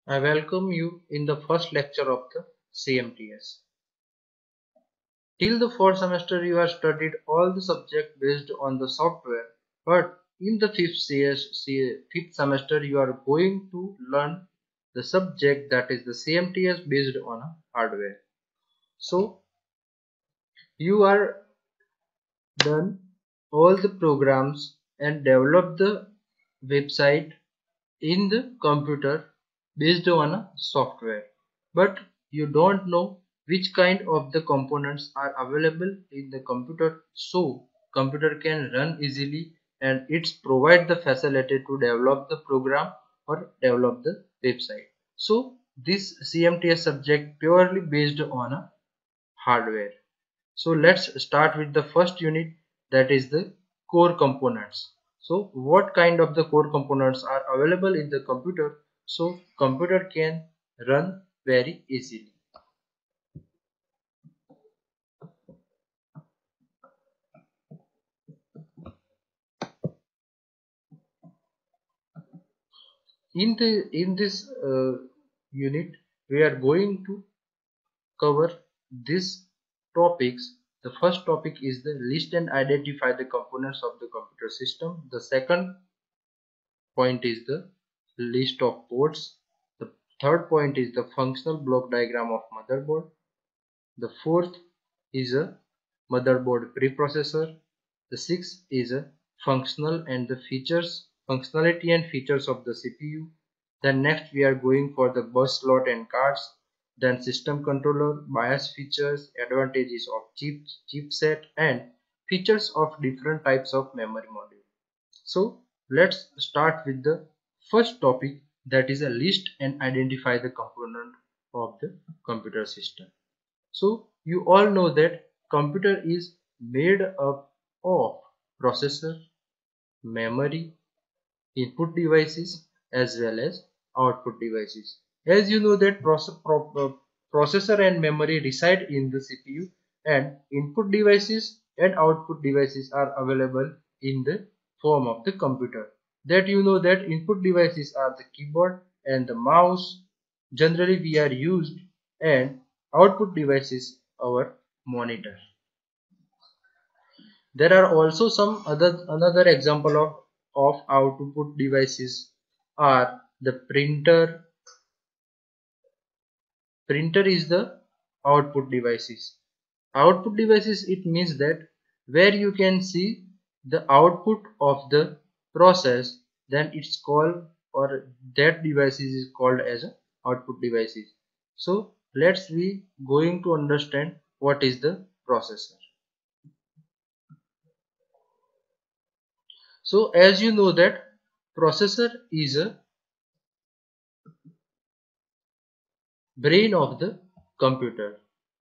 I welcome you in the first lecture of the CMTS. Till the fourth semester you have studied all the subjects based on the software, but in the fifth semester you are going to learn the subject that is the CMTS based on a hardware. So you are done all the programs and develop the website in the computer based on a software, but you don't know which kind of the components are available in the computer, so computer can run easily and it's provide the facility to develop the program or develop the website. So this CMTS subject purely based on a hardware. So let's start with the first unit, that is the core components. So what kind of the core components are available in the computer so computer can run very easily. In this unit we are going to cover these topics. The first topic is the list and identify the components of the computer system. The second point is the list of ports. The third point is the functional block diagram of motherboard. The fourth is a motherboard preprocessor. The sixth is a functionality and features of the CPU. Then next we are going for the bus slot and cards. Then system controller, BIOS features, advantages of chipset, and features of different types of memory module. So let's start with the first topic, that is a list and identify the component of the computer system. So you all know that computer is made up of processor, memory, input devices as well as output devices. As you know that processor and memory reside in the CPU, and input devices and output devices are available in the form of the computer. That you know that input devices are the keyboard and the mouse generally we are used, and output devices our monitor. There are also some another example of output devices are the printer. Printer is the output devices. Output devices, it means that where you can see the output of the process, then it's called, or that devices is called as a output devices. So let's be going to understand what is the processor. So as you know that processor is a brain of the computer.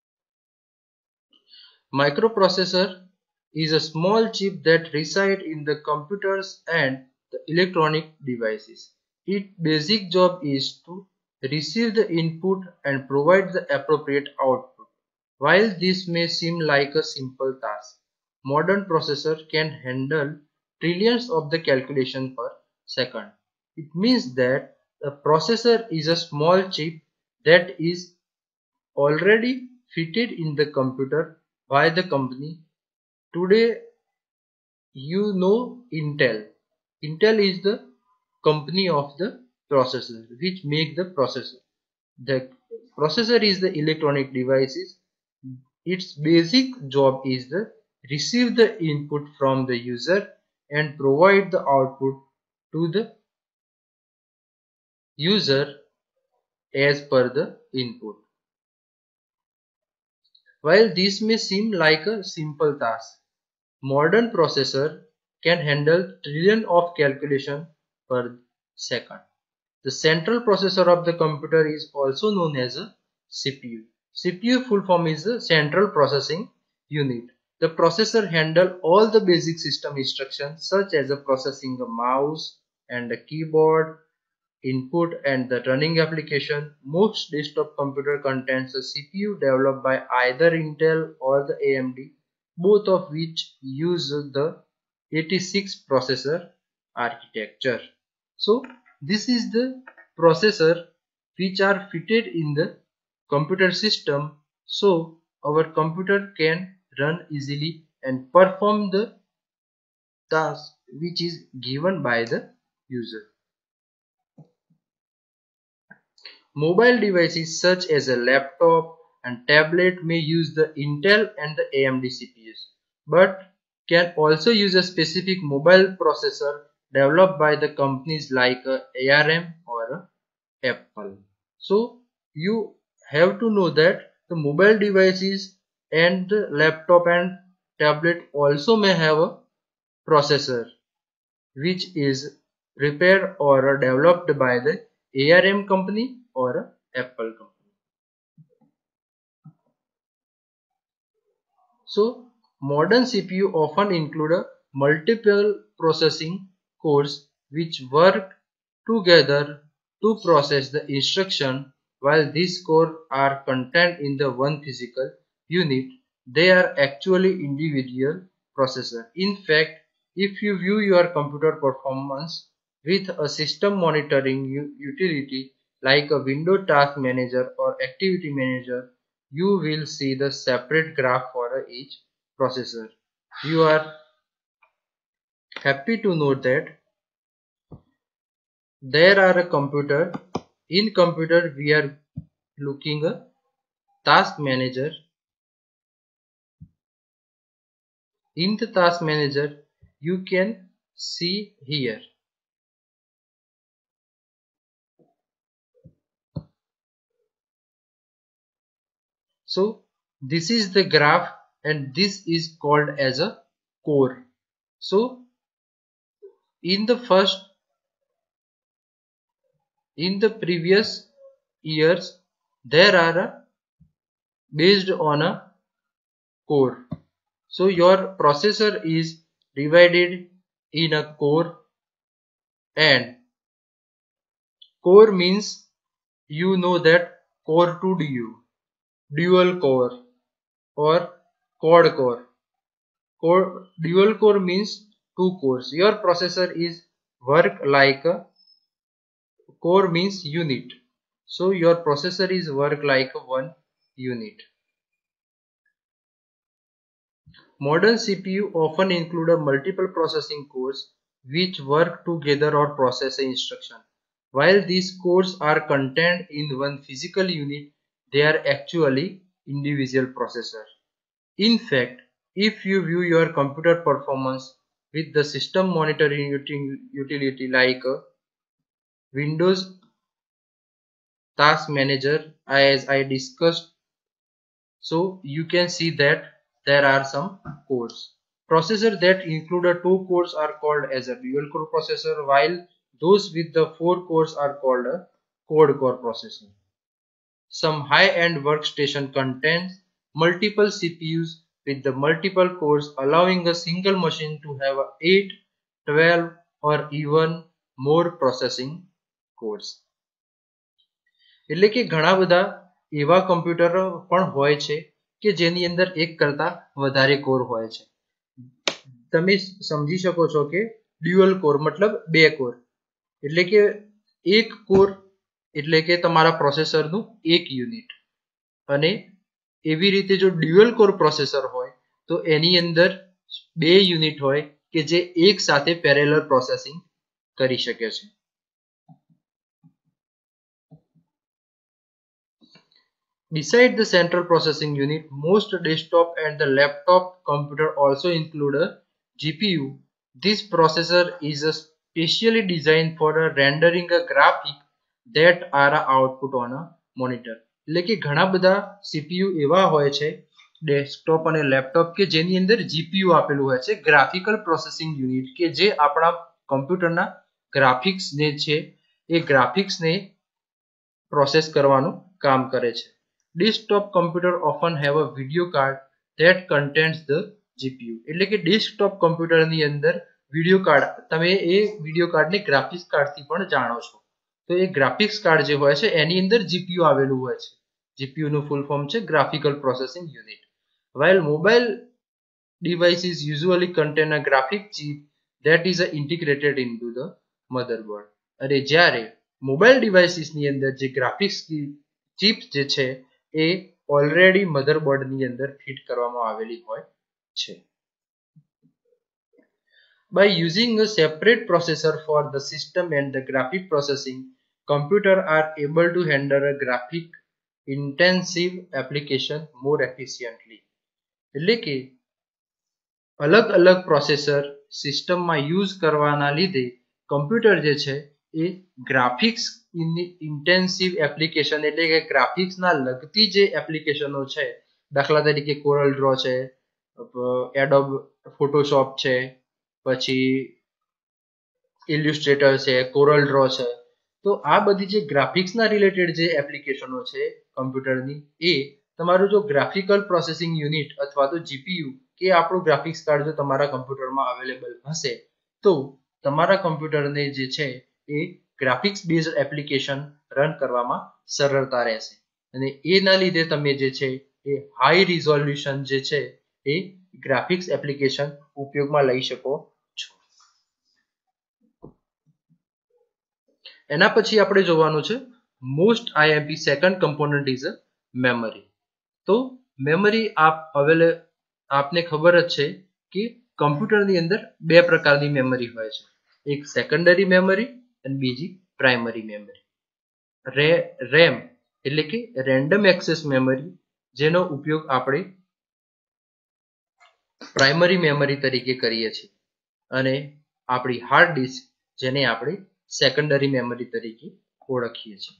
Microprocessor is a small chip that resides in the computers and the electronic devices. Its basic job is to receive the input and provide the appropriate output. While this may seem like a simple task, modern processor can handle trillions of the calculation per second. It means that the processor is a small chip that is already fitted in the computer by the company. Today you know Intel. Intel is the company of the processor which make the processor. The processor is the electronic devices. Its basic job is to receive the input from the user and provide the output to the user as per the input. While this may seem like a simple task, modern processor can handle trillions of calculations per second. The central processor of the computer is also known as a CPU. CPU full form is the Central Processing Unit. The processor handles all the basic system instructions such as the processing a mouse and a keyboard, input and the running application. Most desktop computer contains a CPU developed by either Intel or the AMD, both of which use the 86 processor architecture. So this is the processor which are fitted in the computer system so our computer can run easily and perform the task which is given by the user. Mobile devices such as a laptop and tablet may use the Intel and the AMD CPUs, but can also use a specific mobile processor developed by the companies like ARM or Apple. So you have to know that the mobile devices and the laptop and tablet also may have a processor which is prepared or developed by the ARM company or Apple company. So modern CPU often include a multiple processing cores which work together to process the instruction. While these cores are contained in the one physical unit, they are actually individual processors. In fact, if you view your computer performance with a system monitoring utility like a window task manager or activity manager, you will see the separate graph for each processor. You are happy to note that there are a computer. In computer we are looking a task manager. In the task manager you can see here. So this is the graph and this is called as a core. So in the previous years there are based on a core. So your processor is divided in a core, and core means you know that core to dual core or quad core. Dual core means two cores. Your processor is work like a core means unit. So your processor is work like one unit. Modern CPU often include a multiple processing cores which work together or process an instruction. While these cores are contained in one physical unit, they are actually individual processors. In fact, if you view your computer performance with the system monitoring utility like Windows Task Manager as I discussed, so you can see that there are some cores. Processors that include two cores are called as a dual core processor, while those with the four cores are called a quad core processor. Some high-end workstation contains multiple CPUs with the multiple cores, allowing a single machine to have 8, 12 or even more processing cores. એટલે કે ઘણા બધા એવા computer પણ હોય છે કે જેની અંદર એક કરતા વધારે કોર હોય છે. તમે સમજી શકો છો કે ડ્યુઅલ કોર મતલબ બે કોર એટલે કે એક કોર એટલે કે તમારા પ્રોસેસરનું એક યુનિટ, અને એવી રીતે જો ડ્યુઅલ કોર પ્રોસેસર હોય તો એની અંદર બે યુનિટ હોય કે જે એક સાથે પેરેલલ પ્રોસેસિંગ કરી શકે છે. Beside the central processing unit, most desktop and the laptop computer also include a GPU. This processor is specially designed for rendering a graphic that are output on a monitor. એટલે કે ઘણા બધા CPU એવા હોય છે desktop અને laptop કે જેની અંદર GPU આપેલું હોય છે, ગ્રાફિકલ પ્રોસેસિંગ યુનિટ, કે જે આપણા કમ્પ્યુટરના ગ્રાફિક્સ ને છે એ ગ્રાફિક્સ ને પ્રોસેસ કરવાનું કામ કરે છે. Desktop computer often have a video card that contains the GPU. એટલે કે ડેસ્કટોપ કમ્પ્યુટરની અંદર વિડિયો કાર્ડ, તમે એ વિડિયો કાર્ડને ગ્રાફિક્સ કાર્ડથી પણ જાણો છો. તો એ ગ્રાફિક્સ કાર્ડ જે હોય છે એની અંદર GPU આવેલું હોય છે. GPU નું ફૂલ ફોર્મ છે graphical processing unit. While mobile devices usually contain a graphic chip that is integrated into the motherboard. અરે જ્યારે મોબાઈલ ડિવાઇસીસની અંદર જે ગ્રાફિક્સ ચિપ્સ જે છે એ ઓલરેડી મધરબોર્ડની અંદર ફિટ કરવામાં આવેલી હોય છે. By using a separate processor for the system and the graphic processing, computers are able to handle a graphic intensive application more efficiently. એટલે કે અલગ અલગ પ્રોસેસર સિસ્ટમમાં યુઝ કરવાના લીધે કમ્પ્યુટર જે છે એ ગ્રાફિક્સ ઇન્ટેન્સિવ એપ્લિકેશન એટલે કે ગ્રાફિક્સના લગતી જે એપ્લિકેશનો છે, દાખલા તરીકે કોરલ ડ્રો છે, એડોબ ફોટોશોપ છે, પછી ઇલ્યુસ્ટ્રેટર છે, કોરલ ડ્રો છે, તો આ બધી જે ગ્રાફિક્સના રિલેટેડ જે એપ્લિકેશનો છે કમ્પ્યુટરની, એ તમારું જો ગ્રાફિકલ પ્રોસેસિંગ યુનિટ અથવા તો જીપીયુ કે આપણું ગ્રાફિક્સ કાર્ડ જો તમારા કમ્પ્યુટરમાં અવેલેબલ હશે તો તમારા કમ્પ્યુટરને જે છે એ ગ્રાફિક્સ બેઝડ એપ્લિકેશન રન કરવામાં સરળતા રહેશે અને એના લીધે તમે જે છે એ હાઈ રિઝોલ્યુશન જે છે એ ગ્રાફિક્સ એપ્લિકેશન ઉપયોગમાં લઈ શકો છો. એના પછી આપણે જોવાનું છે most IMP second component is a memory. તો મેમરી આપને ખબર જ છે કે કમ્પ્યુટરની અંદર બે પ્રકારની મેમરી હોય છે, એક સેકન્ડરી મેમરી અને બીજી પ્રાઇમરી મેમરી. રેમ એટલે કે રેન્ડમ એક્સેસ મેમરી, જેનો ઉપયોગ આપણે પ્રાઇમરી મેમરી તરીકે કરીએ છીએ, અને આપણી હાર્ડ ડિસ્ક જેને આપણે સેકન્ડરી મેમરી તરીકે ઓળખીએ છીએ.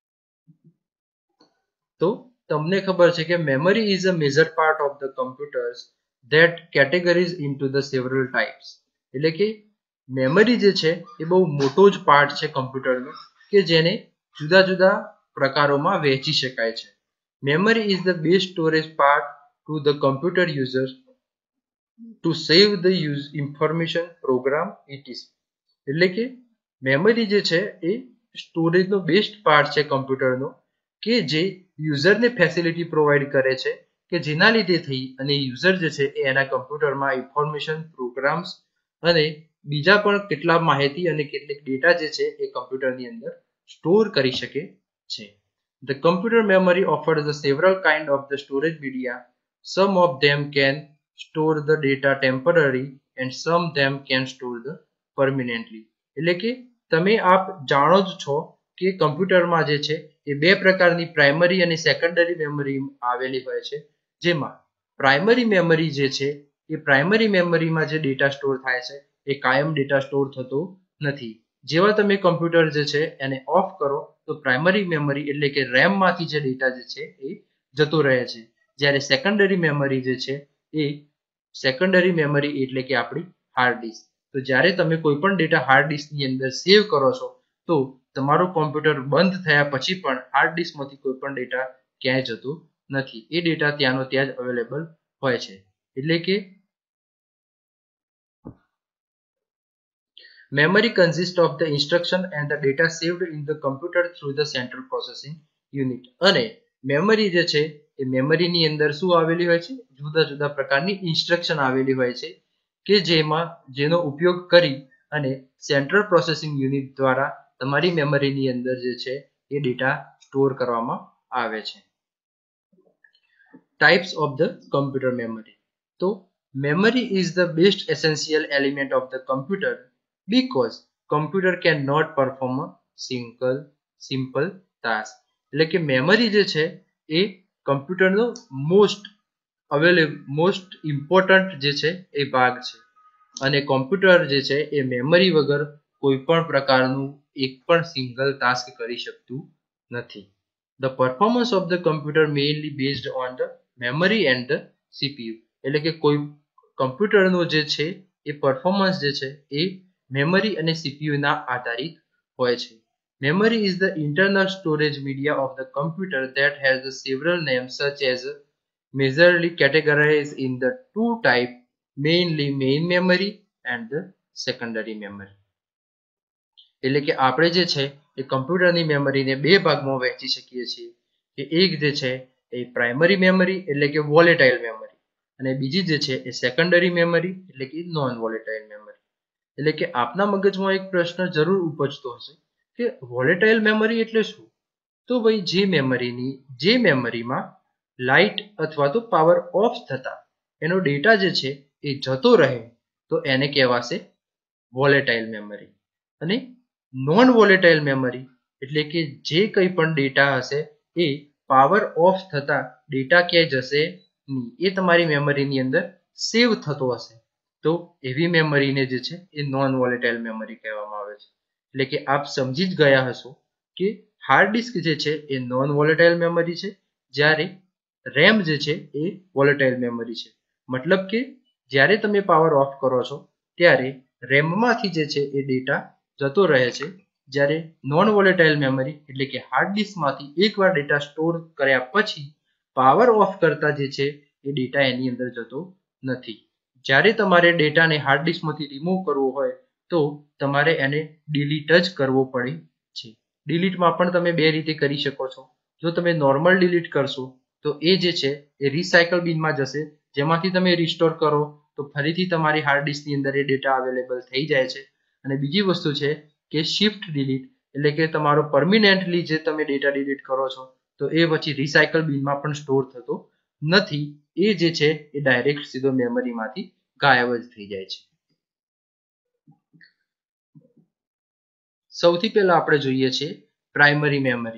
તો તમને ખબર છે કે memory is a major part of the computers that categories into the several types. એટલે કે મેમરી જે છે એ બહુ મોટો જ પાર્ટ છે કમ્પ્યુટરનો કે જેને જુદા જુદા પ્રકારોમાં વહેંચી શકાય છે. Memory is the best storage part to the computer users to save the information program etc. એટલે કે મેમરી જે છે એ સ્ટોરેજનો બેસ્ટ પાર્ટ છે કમ્પ્યુટરનો કે જે યુઝરને ફેસિલિટી પ્રોવાઈડ કરે છે કે જેના લીધે થઈ અને યુઝર જે છે એ એના કમ્પ્યુટરમાં ઇન્ફોર્મેશન પ્રોગ્રામ્સ અને બીજા પણ કેટલા માહિતી અને કેટલીક ડેટા જે છે એ કમ્પ્યુટરની અંદર સ્ટોર કરી શકે છે. The computer memory offers the several kind of the storage media. Some of them can store the data temporarily and some them can store the permanently. એટલે કે તમે આપ જાણો જ છો કે કમ્પ્યુટરમાં જે છે એ બે પ્રકારની પ્રાઇમરી અને સેકન્ડરી મેમરી આવેલી હોય છે, જેમાં પ્રાઇમરી મેમરી જે છે એ પ્રાઇમરી મેમરીમાં જે ડેટા સ્ટોર થાય છે એ કાયમ ડેટા સ્ટોર થતો નથી. જેવા તમે કમ્પ્યુટર જે છે એને ઓફ કરો તો પ્રાઇમરી મેમરી એટલે કે રેમ માંથી જે ડેટા જે છે એ જતો રહે છે, જ્યારે સેકન્ડરી મેમરી જે છે એ સેકન્ડરી મેમરી એટલે કે આપણી હાર્ડ ડિસ્ક. તો જ્યારે તમે કોઈ પણ ડેટા હાર્ડ ડિસ્કની અંદર સેવ કરો છો તો તમારું કોમ્પ્યુટર બંધ થયા પછી પણ હાર્ડ ડિસ્કમાંથી કોઈ પણ ડેટા ક્યાંય જતો નથી, એ ડેટા ત્યાંનો ત્યાં જ અવેલેબલ હોય છે. એટલે કે memory consists of the instruction and the data saved in the computer through the central processing unit. અને મેમરી જે છે એ મેમરીની અંદર શું આવેલી હોય છે, જુદા જુદા પ્રકારની ઇન્સ્ટ્રક્શન આવેલી હોય છે કે જેનો ઉપયોગ કરી અને સેન્ટ્રલ પ્રોસેસિંગ યુનિટ દ્વારા તમારી મેમરીની અંદર જે છે એ ડેટા સ્ટોર કરવામાં આવે છે. Types of the computer memory. તો memory is the best essential element of the computer because computer cannot perform a simple task. એટલે કે મેમરી જે છે એ કમ્પ્યુટરનો મોસ્ટ ઇમ્પોર્ટન્ટ જે છે એ ભાગ છે, અને કોમ્પ્યુટર જે છે એ મેમરી વગર કોઈ પણ પ્રકારનું એક પણ સિંગલ ટાસ્ક કરી શકતું નથી. The performance of the computer mainly based on the memory and the CPU. એટલે કે કોઈ કમ્પ્યુટરનો જે છે એ પરફોર્મન્સ જે છે એ મેમરી અને સીપીયુ ના આધારિત હોય છે. Memory is the internal storage media of the computer that has several names such as majorly categorized in the two types, mainly main memory and the secondary memory. એટલે કે આપણે જે છે એ કમ્પ્યુટરની મેમરીને બે ભાગમાં વહેંચી શકીએ છીએ કે એક જે છે એ પ્રાઇમરી મેમરી એટલે કે વોલેટાઇલ મેમરી, અને બીજી જે છે એ સેકન્ડરી મેમરી એટલે કે નોન વોલેટાઇલ મેમરી. એટલે કે આપના મગજમાં એક પ્રશ્ન જરૂર ઉપજતો હશે કે વોલેટાઇલ મેમરી એટલે શું? તો ભાઈ જે મેમરીમાં લાઇટ અથવા તો પાવર ઓફ થતા એનો ડેટા જે છે એ જતો રહે તો એને કહેવાશે વોલેટાઇલ મેમરી. અને નોન વોલેટાઇલ મેમરી એટલે કે જે કંઈ પણ ડેટા હશે એ પાવર ઓફ થતા ડેટા ક્યાંય જશે નહીં, એ તમારી મેમરીની અંદર સેવ થતો હશે, તો એવી મેમરીને જે છે એ નોન વોલેટાઇલ મેમરી કહેવામાં આવે છે. એટલે કે આપ સમજી જ ગયા હશો કે હાર્ડ ડિસ્ક જે છે એ નોન વોલેટાઇલ મેમરી છે, જ્યારે રેમ જે છે એ વોલેટાઇલ મેમરી છે. મતલબ કે જ્યારે તમે પાવર ઓફ કરો છો ત્યારે રેમમાંથી જે છે એ ડેટા જતો રહે છે, જ્યારે નોન વોલેટાઇલ મેમરી એટલે કે હાર્ડ ડિસ્કમાંથી એકવાર ડેટા સ્ટોર કર્યા પછી પાવર ઓફ કરતા જે છે એ ડેટા એની અંદર જતો નથી. જ્યારે તમારે ડેટાને હાર્ડ ડિસ્કમાંથી રિમૂવ કરવો હોય તો તમારે એને ડિલીટ જ કરવો પડે છે. ડિલીટમાં પણ તમે બે રીતે કરી શકો છો. જો તમે નોર્મલ ડિલીટ કરશો તો એ જે છે એ રિસાયકલ બિનમાં જશે, જેમાંથી તમે રિસ્ટોર કરો તો ફરીથી તમારી હાર્ડ ડિસ્કની અંદર એ ડેટા અવેલેબલ થઈ જાય છે. અને બીજી વસ્તુ છે કે શિફ્ટ ડિલીટ, એટલે કે તમારો પરમિનેન્ટલી જે તમે ડેટા ડિલીટ કરો છો તો એ પછી રિસાયકલ બિનમાં પણ સ્ટોર થતો નથી, એ જે છે એ ડાયરેક્ટ સીધો મેમરીમાંથી ગાયબ જ થઈ જાય છે. સૌથી પહેલા આપણે જોઈએ છે પ્રાઇમરી મેમરી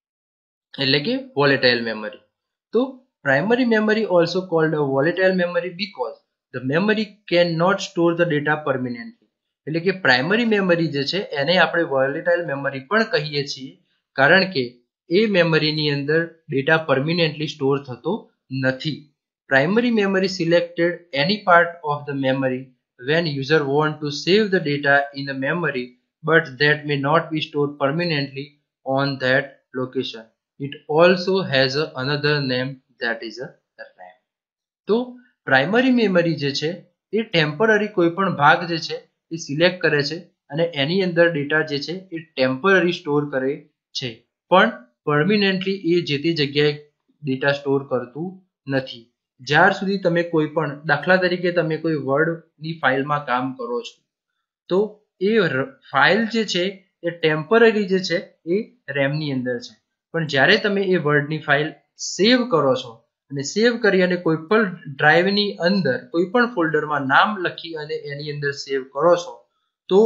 એટલે કે વોલેટાઇલ મેમરી. તો primary memory also called a volatile memory because the memory can not store the data permanently. એટલે કે પ્રાઇમરી મેમરી જે છે એને આપણે વોલેટાઇલ મેમરી પણ કહીએ છીએ, કારણ કે એ મેમરીની અંદર ડેટા પરમિનેન્ટલી સ્ટોર થતો નથી. Primary memory selected any part of the memory when user want to save the data in the memory but that may not be stored permanently on that location. It also has another name, that is a RAM. તો primary memory જે છે એ temporary કોઈ પણ ભાગ જે છે એ select કરે છે અને એની અંદર ડેટા જે છે એ ટેમ્પરરી સ્ટોર કરે છે, પણ પરમિનેન્ટલી એ જે તે જગ્યાએ ડેટા સ્ટોર કરતું નથી. જ્યાર સુધી તમે કોઈ પણ, દાખલા તરીકે તમે કોઈ વર્ડની ફાઇલમાં કામ કરો છો તો એ ફાઇલ જે છે એ ટેમ્પરરી જે છે એ રેમની અંદર છે, પણ જ્યારે તમે એ વર્ડની ફાઇલ સેવ કરો છો અને સેવ કરી અને કોઈ પણ ડ્રાઈવની અંદર કોઈ પણ ફોલ્ડરમાં નામ લખી અને એની અંદર સેવ કરો છો તો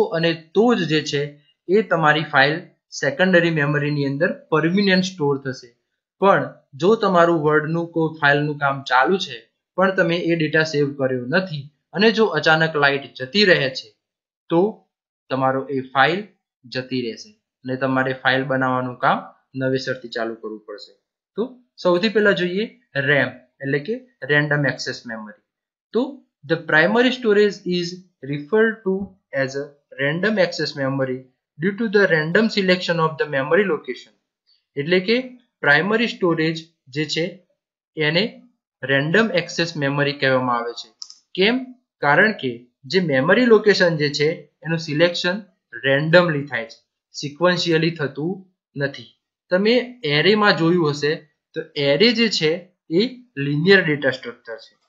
જ જે છે એ તમારી ફાઇલ સેકન્ડરી મેમરીની અંદર પરમિનન્ટ સ્ટોર થશે. પણ જો તમારું વર્ડનું કોઈ ફાઇલનું કામ ચાલુ છે પણ તમે એ ડેટા સેવ કર્યો નથી અને જો અચાનક લાઇટ જતી રહે છે તો તમારો એ ફાઇલ જતી રહેશે અને તમારે ફાઇલ બનાવવાનું કામ નવેસરથી ચાલુ કરવું પડશે. તો સૌથી પહેલા જોઈએ રેમ એટલે કે રેન્ડમ એક્સેસ મેમરી. તો the primary storage is referred to as a random access memory due to the random selection of the memory location. એટલે કે પ્રાઇમરી સ્ટોરેજ જે છે એને રેન્ડમ એક્સેસ મેમરી કહેવામાં આવે છે. કેમ? કારણ કે જે મેમરી લોકેશન જે છે એનું સિલેક્શન રેન્ડમલી થાય છે, સિક્વન્શિયલી થતું નથી. તમે એરેમાં જોયું હશે તો એરે જે છે એ લિનિયર ડેટા સ્ટ્રક્ચર છે.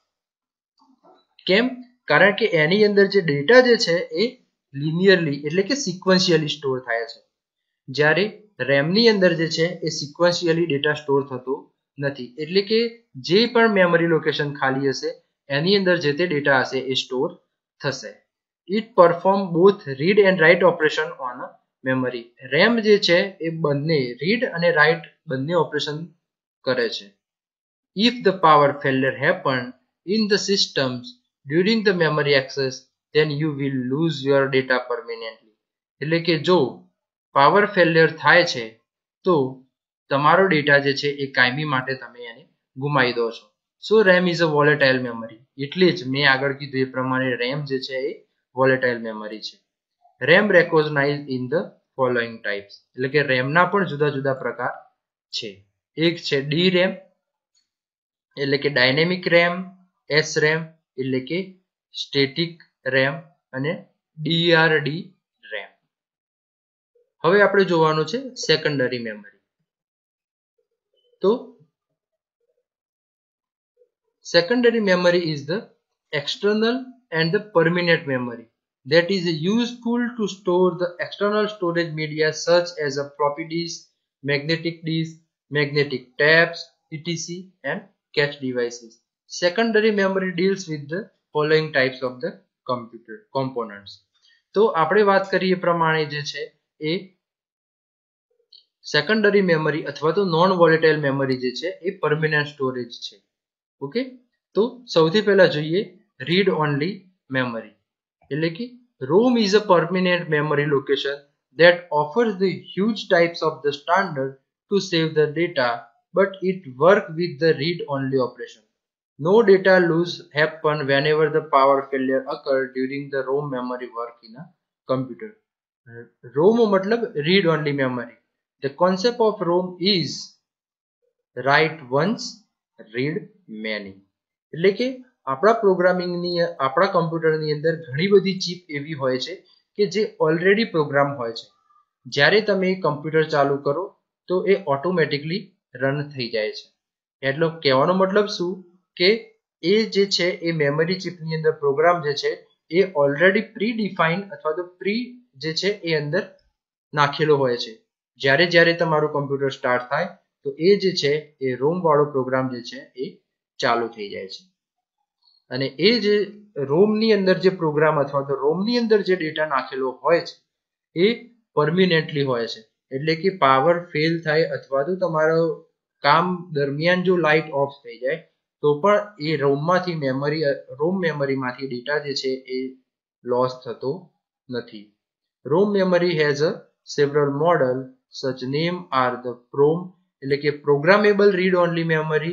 કેમ? કારણ કે એની અંદર જે ડેટા જે છે એ લિનિયરલી એટલે કે સિક્વન્શિયલી સ્ટોર થાય છે, જ્યારે રેમની અંદર જે છે એ સિક્વન્શિયલી ડેટા સ્ટોર થતો નથી. એટલે કે જે પણ મેમરી લોકેશન ખાલી હશે એની અંદર જે તે ડેટા હશે એ સ્ટોર થશે. It perform both read and write operation on memory. RAM જે છે એ બંને રીડ અને રાઇટ બંને ઓપરેશન કરે છે. If the power failure happen in the systems during the memory access then you will lose your data permanently. એટલે કે જો પાવર ફેલિયર થાય છે તો તમારો ડેટા જે છે એ કાયમી માટે તમે એને ગુમાવી દો છો. So RAM is a volatile memory. એટલે જ મેં આગળ કીધું એ પ્રમાણે રેમ જે છે એ વોલેટાઇલ મેમરી છે. RAM recognize in the following types. એટલે કે રેમના પણ જુદા જુદા પ્રકાર છે. એક છે ડી રેમ એટલે કે ડાયનેમિક રેમ, એસ રેમ એટલે કે સ્ટેટિક રેમ અને ડીઆરડી રેમ. હવે આપણે જોવાનું છે સેકન્ડરી મેમરી. તો secondary memory is the external and the permanent memory. that is useful to store the external storage media such as a floppy disk, magnetic tapes, etc. and cache devices. Secondary memory deals with the following types of the computer components. તો આપણે વાત કરીએ પ્રમાણે જે છે એ secondary memory અથવા તો non volatile memory જે છે એ પરમેનન્ટ સ્ટોરેજ છે. ઓકે, તો સૌથી પહેલા જોઈએ રીડ ઓનલી મેમરી, એટલે કે ROM is a permanent memory location that offers the huge types of the standard to save the data, but it works with the read-only operation. No data loss happen whenever the power failure occur during the ROM memory work in a computer. ROM मतलब read-only memory. The concept of ROM is write once, read many. એટલે કે આપણા પ્રોગ્રામિંગની આપણા કમ્પ્યુટરની અંદર ઘણી બધી chip એવી હોય છે કે જે ઓલરેડી પ્રોગ્રામ હોય છે. જ્યારે તમે કમ્પ્યુટર ચાલુ કરો તો એ ઓટોમેટિકલી રન થઈ જાય છે. એટલે કહેવાનો મતલબ શું કે એ જે છે એ મેમરી ચિપની અંદર પ્રોગ્રામ જે છે એ ઓલરેડી પ્રી ડિફાઇન અથવા તો પ્રી જે છે એ અંદર નાખેલો હોય છે. જ્યારે જ્યારે તમારું કમ્પ્યુટર સ્ટાર્ટ થાય તો એ જે છે એ રોમ વાળો પ્રોગ્રામ જે છે એ ચાલુ થઈ જાય છે. અને એ જે રોમની અંદર જે પ્રોગ્રામ અથવા તો રોમની અંદર જે ડેટા નાખેલો હોય છે એ પરમિનેન્ટલી હોય છે. એટલે કે પાવર ફેલ થાય અથવા તો તમારો કામ દરમિયાન જો લાઇટ ઓફ થઈ જાય તો પણ એ રોમમાંથી રોમ મેમરીમાંથી ડેટા જે છે એ લોસ થતો નથી. ROM memory has a several model such name are the PROM, એટલે કે પ્રોગ્રામેબલ રીડ ઓનલી મેમરી.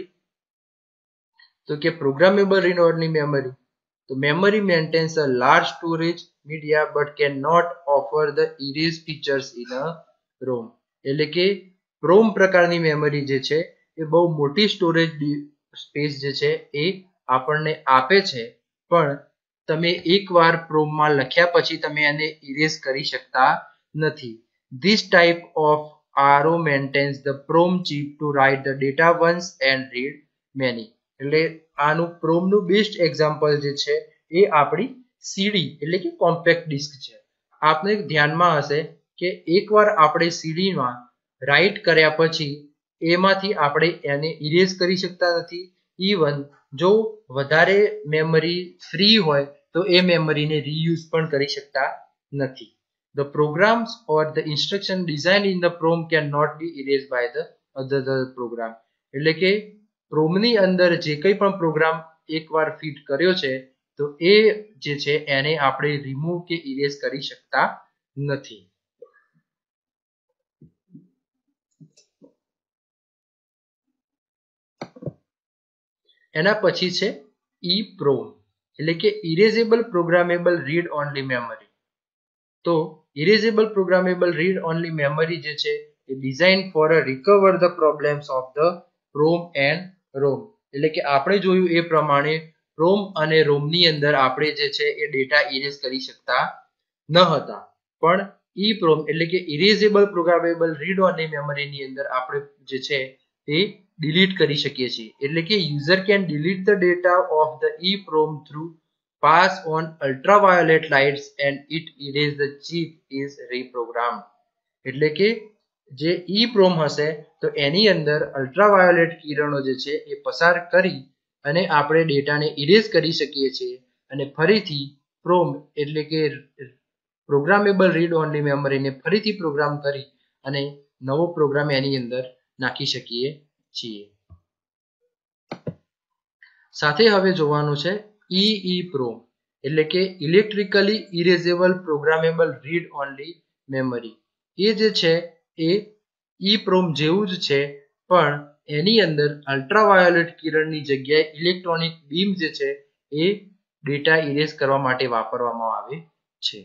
તો કે પ્રોગ્રામેબલ રીડ ઓનલી મેમરી, તો memory maintains a large storage media but cannot offer the erase features in a ROM. એટલે કે ROM પ્રકારની memory જે છે એ બહુ મોટી સ્ટોરેજ સ્પેસ જે છે એ આપણને આપે છે, પણ તમે એકવાર પ્રોમમાં લખ્યા પછી તમે એને ઇરેઝ કરી શકતા નથી. This type of ROM maintains the PROM chip to write the data once and read many. એટલે આનું પ્રોમનું બેસ્ટ એક્ઝામ્પલ જે છે એ આપણી સીડી એટલે કે કોમ્પેક્ટ ડિસ્ક છે. આપને ધ્યાનમાં હશે કે એકવાર આપણે સીડીમાં રાઈટ કર્યા પછી એમાંથી આપણે એને ઇરેઝ કરી શકતા નથી. ઇવન જો વધારે મેમરી ફ્રી હોય તો એ મેમરીને રીયુઝ પણ કરી શકતા નથી. The programs or the instruction designed in the PROM cannot be erased by the other program. એટલે કે પ્રોમની અંદર જે કંઈ પણ પ્રોગ્રામ એકવાર ફિટ કર્યો છે તો એ જે છે એને આપણે રિમૂવ કે ઇરેઝ કરી શકતા નથી. એના પછી છે EEPROM, એટલે કે erasable programmable read only memory. તો erasable programmable read only memory જે છે એ design for a recover the problems of the PROM and ROM. એટલે કે આપણે જોયું એ પ્રમાણે પ્રોમ અને રોમની અંદર આપણે જે છે એ ડેટા ઇરેઝ કરી શકતા ન હતા, પણ EEPROM એટલે કે ઇરેઝેબલ પ્રોગ્રામેબલ રીડ ઓનલી મેમરીની અંદર આપણે જે છે એ ડિલીટ કરી શકીએ છીએ. એટલે કે user can delete the data of the EEPROM through pass on ultraviolet lights and it erase the chip is reprogrammed. એટલે કે જે EEPROM હશે તો એની અંદર અલ્ટ્રાવાયોલેટ કિરણો જે છે એ પસાર કરી અને આપણે ડેટાને ઇરેઝ કરી શકીએ છીએ અને ફરીથી પ્રોમ એટલે કે પ્રોગ્રામેબલ રીડ ઓનલી મેમરીને ફરીથી પ્રોગ્રામ કરી અને નવો પ્રોગ્રામ એની અંદર નાખી શકીએ છીએ. સાથે હવે જોવાનું છે EEPROM, એટલે કે electrically erasable programmable read only memory. એ જે છે એ EEPROM જેવું જ છે, પણ એની અંદર અલ્ટ્રાવાયોલેટ કિરણની જગ્યાએ ઇલેક્ટ્રોનિક બીમ જે છે એ ડેટા ઇરેઝ કરવા માટે વાપરવામાં આવે છે.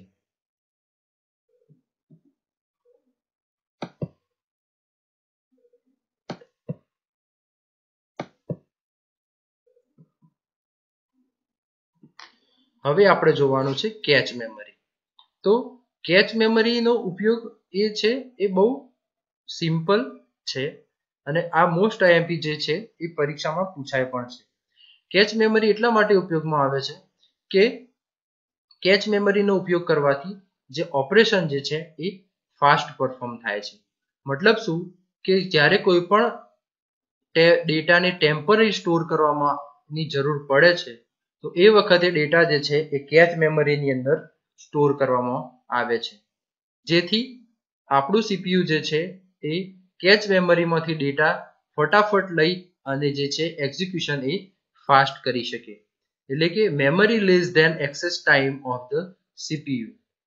હવે આપણે જોવાનું છે કેચ મેમરી. તો કેચ મેમરીનો ઉપયોગ એ છે એ બહુ સિમ્પલ છે અને આ મોસ્ટ આઈએમપી જે છે એ પરીક્ષામાં પૂછાય પણ છે. કેચ મેમરી એટલા માટે ઉપયોગમાં આવે છે કે કેચ મેમરીનો ઉપયોગ કરવાથી જે ઓપરેશન જે છે એ ફાસ્ટ પરફોર્મ થાય છે. મતલબ શું કે જ્યારે કોઈ પણ ડેટાને ટેમ્પરરી સ્ટોર કરવાની જરૂર પડે છે તો એ વખતે ડેટા જે છે એ કેચ મેમરીની અંદર સ્ટોર કરવામાં આવે છે, જેથી આપણું સીપીયુ જે છે એ કેચ મેમરીમાંથી ડેટા ફટાફટ લઈ અને જે છે એક્ઝિક્યુશન એ ફાસ્ટ કરી શકે. એટલે કે memory less than access time of the CPU.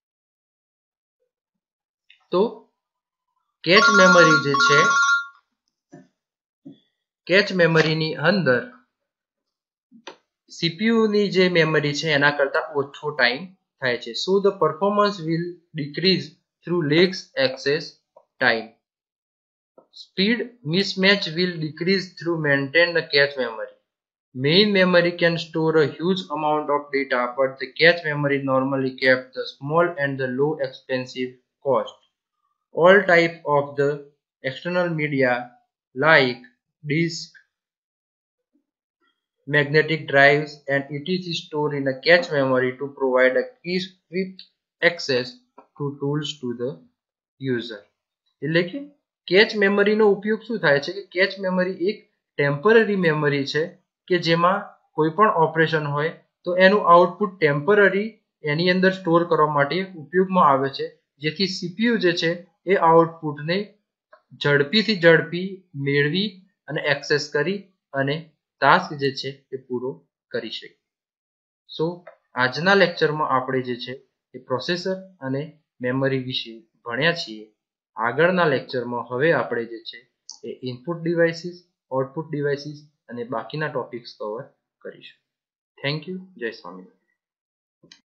તો કેચ મેમરી જે છે, કેચ મેમરીની અંદર સીપીયુ ની જે મેમરી છે એના કરતા ઓછો ટાઈમ થાય છે. So the performance will decrease through less access time. Speed mismatch will decrease through maintain the cache memory. Main memory can store a huge amount of data, but the cache memory normally kept the small and the low expensive cost. All type of the external media like disk, magnetic drives and etc store in a cache memory to provide a quick access to tools to the user. એટલે કે catch મેમરીનો ઉપયોગ શું થાય છે કે cache memory એક temporary memory છે કે જેમાં કોઈ પણ ઓપરેશન હોય તો એનું આઉટપુટ ટેમ્પરરી એની અંદર સ્ટોર કરવા માટે ઉપયોગમાં આવે છે, જેથી સીપીયુ જે છે એ આઉટપુટને ઝડપીથી ઝડપી મેળવી અને એક્સેસ કરી અને ટાસ્ક જે છે એ પૂરો કરી શકે. સો આજના લેક્ચરમાં આપણે જે છે એ પ્રોસેસર અને મેમરી વિશે ભણ્યા છીએ. આગળના લેક્ચરમાં હવે આપણે જે છે એ ઇનપુટ ડિવાઇસીસ, આઉટપુટ ડિવાઇસીસ અને બાકીના ટોપિક્સ કવર કરીશું. Thank you. જય સ્વામિનારાયણ.